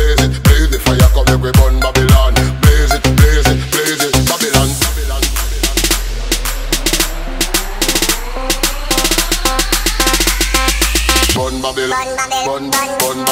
blaze it, blaze the fire, come make we burn Babylon. Blaze it, blaze it, blaze it, Babylon. Burn Babylon, burn, burn.